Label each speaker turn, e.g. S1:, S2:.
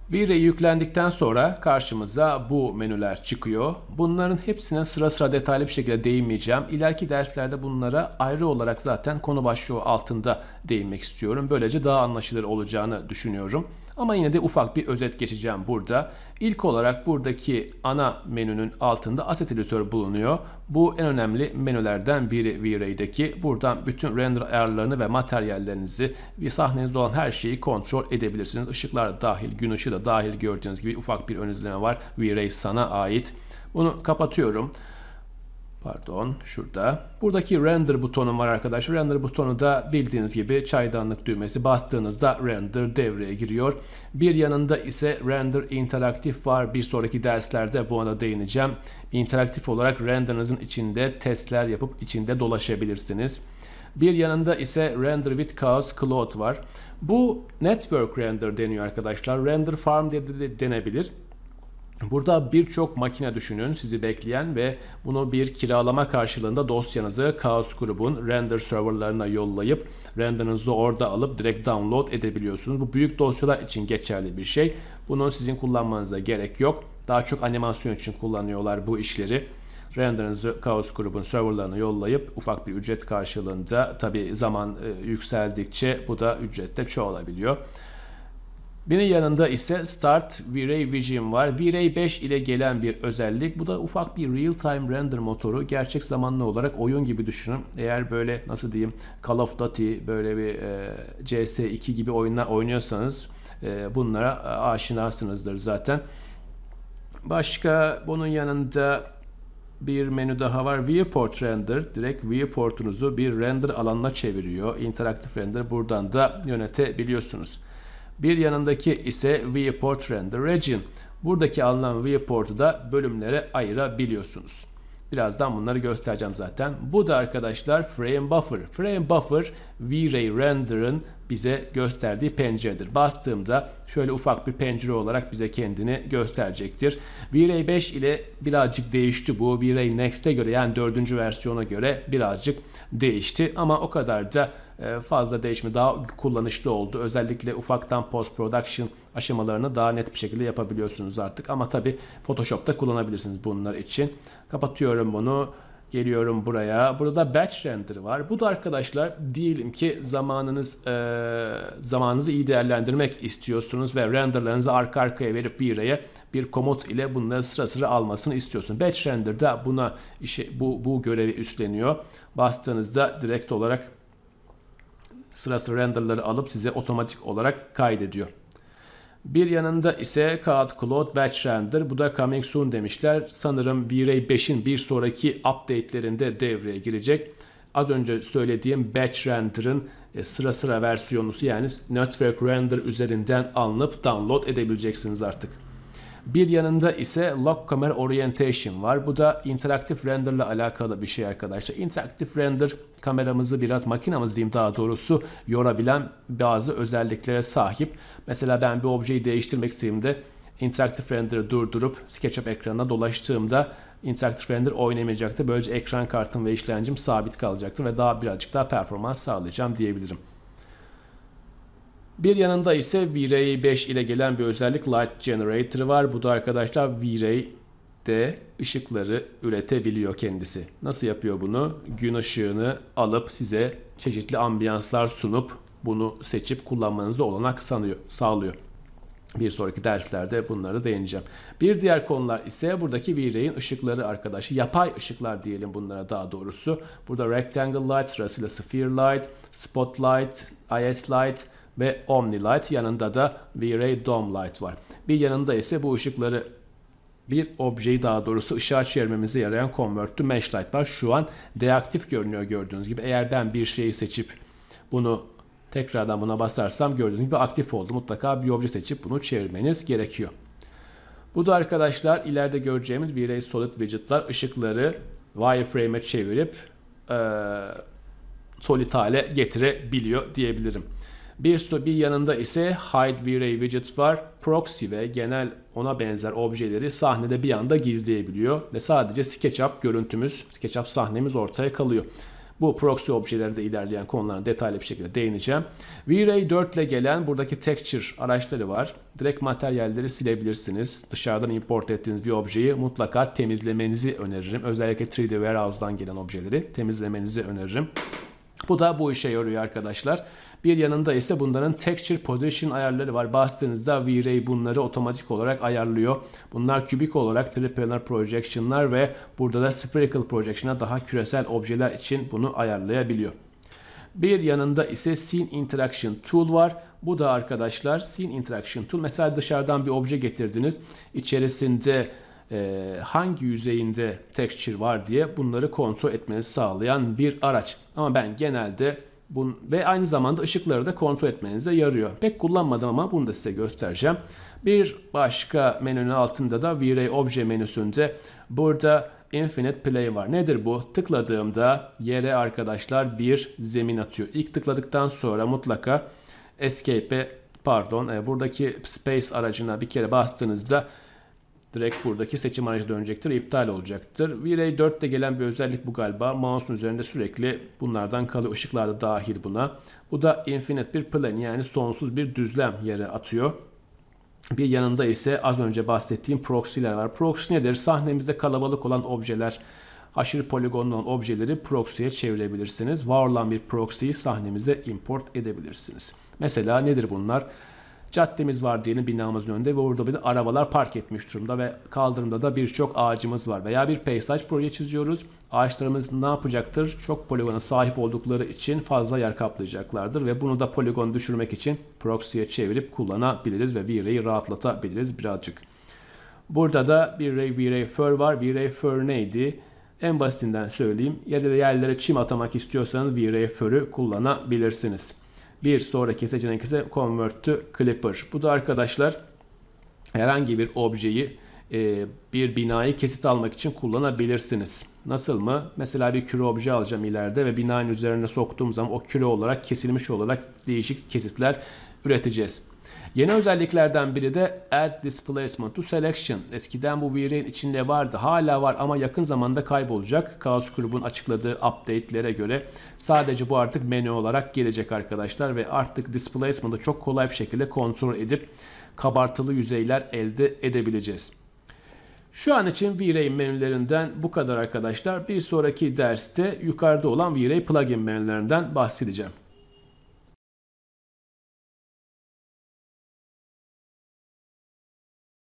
S1: V-Ray yüklendikten sonra karşımıza bu menüler çıkıyor. Bunların hepsine sıra sıra detaylı bir şekilde değinmeyeceğim. İleriki derslerde bunlara ayrı olarak zaten konu başlığı altında değinmek istiyorum. Böylece daha anlaşılır olacağını düşünüyorum. Ama yine de ufak bir özet geçeceğim burada. İlk olarak buradaki ana menünün altında Asset Editor bulunuyor. Bu en önemli menülerden biri V-Ray'deki. Buradan bütün render ayarlarını ve materyallerinizi ve sahnenizde olan her şeyi kontrol edebilirsiniz. Işıklar dahil, gün ışığı da dahil gördüğünüz gibi ufak bir ön izleme var. V-Ray sana ait. Bunu kapatıyorum. Pardon, şurada. Buradaki render butonu var arkadaşlar. Render butonu da bildiğiniz gibi çaydanlık düğmesi. Bastığınızda render devreye giriyor. Bir yanında ise render interaktif var. Bir sonraki derslerde buna değineceğim. İnteraktif olarak renderınızın içinde testler yapıp içinde dolaşabilirsiniz. Bir yanında ise render with chaos cloud var. Bu network render deniyor arkadaşlar. Render farm de denebilir. Burada birçok makine düşünün sizi bekleyen ve bunu bir kiralama karşılığında dosyanızı Chaos grubun render serverlarına yollayıp renderınızı orada alıp direkt download edebiliyorsunuz. Bu büyük dosyalar için geçerli bir şey. Bunu sizin kullanmanıza gerek yok. Daha çok animasyon için kullanıyorlar bu işleri. Renderınızı Chaos grubun serverlarına yollayıp ufak bir ücret karşılığında, tabi zaman yükseldikçe bu da ücrette çoğalabiliyor. Birinin yanında ise Start V-Ray Vision var. V-Ray 5 ile gelen bir özellik. Bu da ufak bir real-time render motoru. Gerçek zamanlı olarak oyun gibi düşünün. Eğer böyle nasıl diyeyim Call of Duty, böyle bir CS2 gibi oyunlar oynuyorsanız bunlara aşinasınızdır zaten. Başka bunun yanında bir menü daha var. Viewport Render. Direkt viewportunuzu bir render alanına çeviriyor. Interaktif render buradan da yönetebiliyorsunuz. Bir yanındaki ise Viewport Render Region. Buradaki alınan viewport'u da bölümlere ayırabiliyorsunuz. Birazdan bunları göstereceğim zaten. Bu da arkadaşlar Frame Buffer. Frame Buffer V-Ray Render'ın bize gösterdiği penceredir. Bastığımda şöyle ufak bir pencere olarak bize kendini gösterecektir. V-Ray 5 ile birazcık değişti bu. V-Ray Next'e göre, yani 4. versiyona göre birazcık değişti. Ama o kadar da fazla değişme, daha kullanışlı oldu. Özellikle ufaktan post production aşamalarını daha net bir şekilde yapabiliyorsunuz artık. Ama tabi Photoshop'ta kullanabilirsiniz bunlar için. Kapatıyorum bunu. Geliyorum buraya. Burada batch render var. Bu da arkadaşlar diyelim ki zamanınızı iyi değerlendirmek istiyorsunuz ve renderlarınızı arka arkaya verip V-Ray'e bir komut ile bunları sıra sıra almasını istiyorsunuz. Batch render da buna bu görevi üstleniyor. Bastığınızda direkt olarak sıra sıra renderları alıp size otomatik olarak kaydediyor. Bir yanında ise Cloud Batch Render. Bu da coming soon demişler. Sanırım V-Ray 5'in bir sonraki update'lerinde devreye girecek. Az önce söylediğim Batch Render'ın sıra sıra versiyonusu, yani Network Render üzerinden alınıp download edebileceksiniz artık. Bir yanında ise Lock Camera Orientation var. Bu da interaktif render ile alakalı bir şey arkadaşlar. İnteraktif render kameramızı biraz, makinamız diyeyim daha doğrusu, yorabilen bazı özelliklere sahip. Mesela ben bir objeyi değiştirmek istediğimde interaktif render'ı durdurup SketchUp ekranına dolaştığımda interaktif render oynamayacaktır. Böylece ekran kartım ve işlemcim sabit kalacaktır ve birazcık daha performans sağlayacağım diyebilirim. Bir yanında ise V-Ray 5 ile gelen bir özellik Light Generator var. Bu da arkadaşlar V-Ray'de ışıkları üretebiliyor kendisi. Nasıl yapıyor bunu? Gün ışığını alıp size çeşitli ambiyanslar sunup bunu seçip kullanmanızı olanak sağlıyor. Bir sonraki derslerde bunlara değineceğim. Bir diğer konular ise buradaki V-Ray'in ışıkları arkadaşlar. Yapay ışıklar diyelim bunlara daha doğrusu. Burada Rectangle Light, sırasıyla Sphere Light, Spotlight, IS Light ve Omni Light, yanında da V-Ray Dome Light var. Bir yanında ise bu ışıkları, bir objeyi daha doğrusu ışığa çevirmemize yarayan Convert to Mesh Light var. Şu an deaktif görünüyor gördüğünüz gibi. Eğer ben bir şeyi seçip bunu tekrardan buna basarsam gördüğünüz gibi aktif oldu. Mutlaka bir obje seçip bunu çevirmeniz gerekiyor. Bu da arkadaşlar ileride göreceğimiz V-Ray Solid Widget'lar, ışıkları wireframe'e çevirip solid hale getirebiliyor diyebilirim. Bir yanında ise Hide V-Ray Widget var. Proxy ve genel ona benzer objeleri sahnede bir anda gizleyebiliyor ve sadece SketchUp görüntümüz, SketchUp sahnemiz ortaya kalıyor. Bu proxy objelerde ilerleyen konulara detaylı bir şekilde değineceğim. V-Ray 4 ile gelen buradaki texture araçları var. Direkt materyalleri silebilirsiniz. Dışarıdan import ettiğiniz bir objeyi mutlaka temizlemenizi öneririm. Özellikle 3D Warehouse'dan gelen objeleri temizlemenizi öneririm. Bu da bu işe yarıyor arkadaşlar. Bir yanında ise bunların texture position ayarları var. Bastığınızda V-Ray bunları otomatik olarak ayarlıyor. Bunlar kübik olarak triplanar projection'lar ve burada da spherical projection'a daha küresel objeler için bunu ayarlayabiliyor. Bir yanında ise Scene Interaction Tool var. Bu da arkadaşlar Scene Interaction Tool. Mesela dışarıdan bir obje getirdiniz. İçerisinde hangi yüzeyinde texture var diye bunları kontrol etmenizi sağlayan bir araç. Ama ben genelde ve aynı zamanda ışıkları da kontrol etmenize yarıyor. Pek kullanmadım ama bunu da size göstereceğim. Bir başka menünün altında da V-Ray Obje menüsünde burada Infinite Play var. Nedir bu? Tıkladığımda yere arkadaşlar bir zemin atıyor. İlk tıkladıktan sonra mutlaka buradaki Space aracına bir kere bastığınızda direkt buradaki seçim aracı dönecektir, iptal olacaktır. V-Ray 4'te gelen bir özellik bu galiba. Mouse'un üzerinde sürekli bunlardan kalıyor. Işıklar da dahil buna. Bu da infinite bir plane, yani sonsuz bir düzlem yere atıyor. Bir yanında ise az önce bahsettiğim proxy'ler var. Proxy nedir? Sahnemizde kalabalık olan objeler, aşırı poligonlu olan objeleri proxy'ye çevirebilirsiniz. Var olan bir proxy'yi sahnemize import edebilirsiniz. Mesela nedir bunlar? Caddemiz var diyelim binamızın önünde ve orada bir de arabalar park etmiş durumda ve kaldırımda da birçok ağacımız var. Veya bir peyzaj proje çiziyoruz. Ağaçlarımız ne yapacaktır? Çok poligona sahip oldukları için fazla yer kaplayacaklardır ve bunu da poligonu düşürmek için proxy'ye çevirip kullanabiliriz ve V-Ray'i rahatlatabiliriz birazcık. Burada da bir V-Ray Fur var. V-Ray Fur neydi? En basitinden söyleyeyim. Yerlere çim atamak istiyorsanız V-Ray Fur'ü kullanabilirsiniz. Bir sonraki seçenek ise Convert to Clipper. Bu da arkadaşlar herhangi bir objeyi, bir binayı kesit almak için kullanabilirsiniz. Nasıl mı? Mesela bir küre obje alacağım ileride ve binanın üzerine soktuğum zaman o küre olarak kesilmiş olarak değişik kesitler üreteceğiz. Yeni özelliklerden biri de Add Displacement to Selection. Eskiden bu V-Ray'in içinde vardı. Hala var ama yakın zamanda kaybolacak. Chaos Group'un açıkladığı update'lere göre sadece bu artık menü olarak gelecek arkadaşlar. Ve artık Displacement'ı çok kolay bir şekilde kontrol edip kabartılı yüzeyler elde edebileceğiz. Şu an için V-Ray menülerinden bu kadar arkadaşlar. Bir sonraki derste yukarıda olan V-Ray plugin menülerinden bahsedeceğim.